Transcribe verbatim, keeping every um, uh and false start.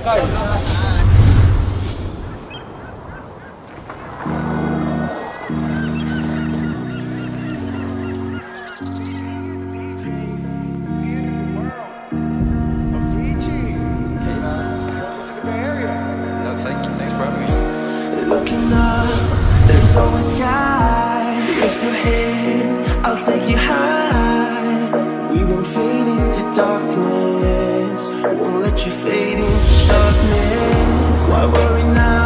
Looking up, there's always sky. Lift your head, I'll take you high. We won't fade into darkness, won't let you fade into darkness. Why worry now?